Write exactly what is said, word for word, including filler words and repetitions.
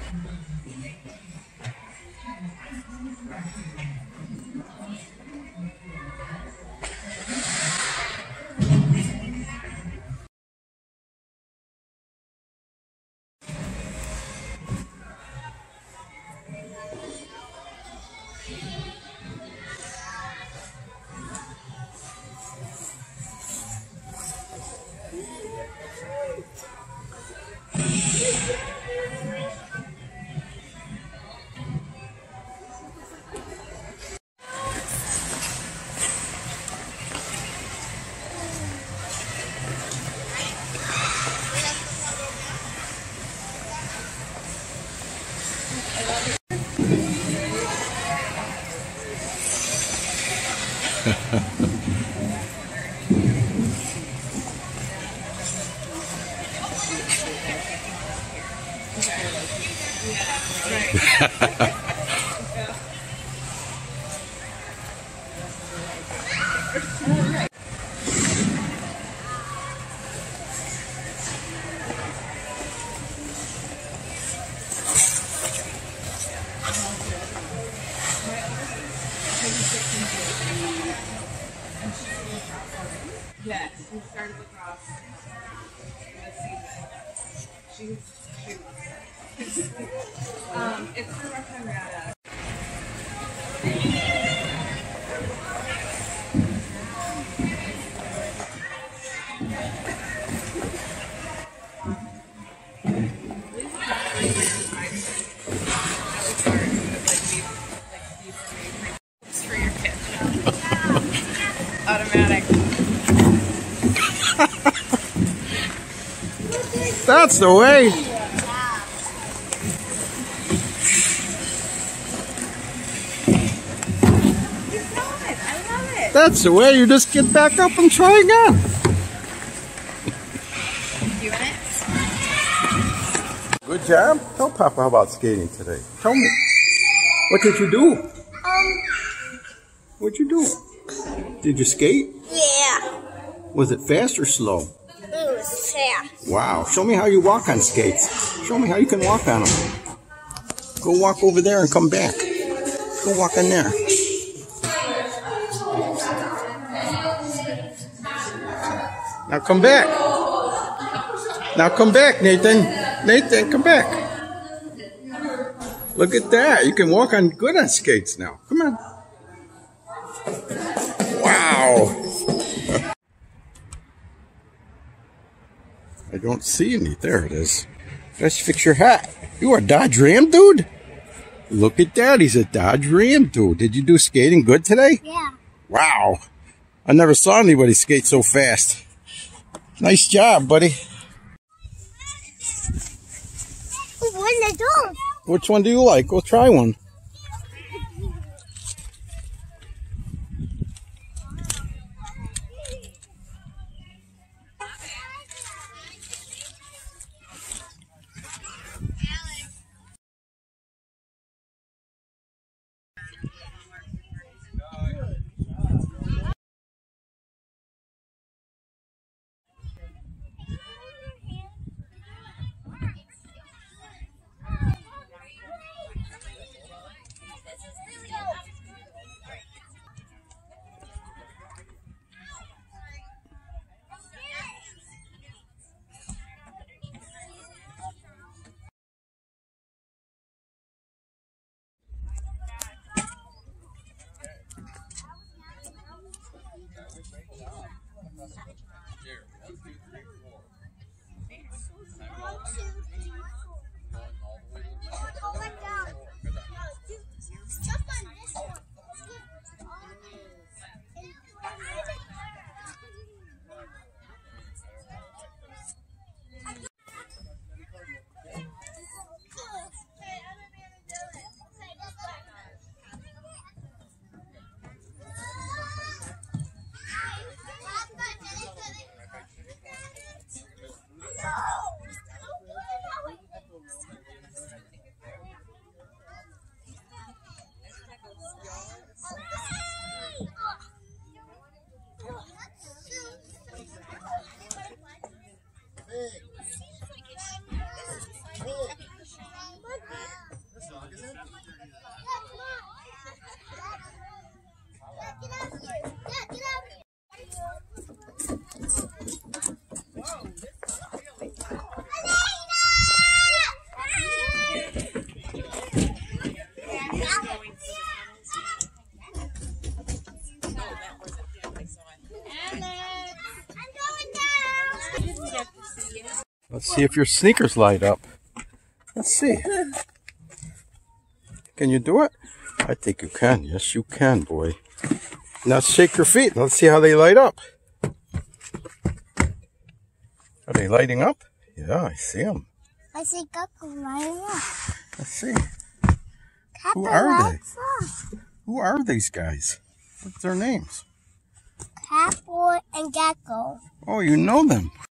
Yes, we started lacrosse this season. She's shoot. um, it's for Rough Henrietta. It's for your kids. Automatic. That's the way. That's the way. You just get back up and try again. You in it? Good job. Tell Papa about skating today. Tell me. What did you do? Um. What'd you do? Did you skate? Yeah. Was it fast or slow? It was fast. Wow. Show me how you walk on skates. Show me how you can walk on them. Go walk over there and come back. Go walk in there. Now come back. Now come back, Nathan. Nathan, come back. Look at that. You can walk on good on skates now. Come on. Wow. I don't see any. There it is. Let's fix your hat. You are a Dodge Ram dude? Look at that. He's a Dodge Ram dude. Did you do skating good today? Yeah. Wow. I never saw anybody skate so fast. Nice job, buddy. What did I do? Which one do you like? Go try one. See if your sneakers light up. Let's see. Can you do it? I think you can. Yes, you can, boy. Now shake your feet. Let's see how they light up. Are they lighting up? Yeah, I see them. I see Coco right up. Let's see. Who are they? Who are these guys? What's their names? Catboy and Gecko. Oh, you know them.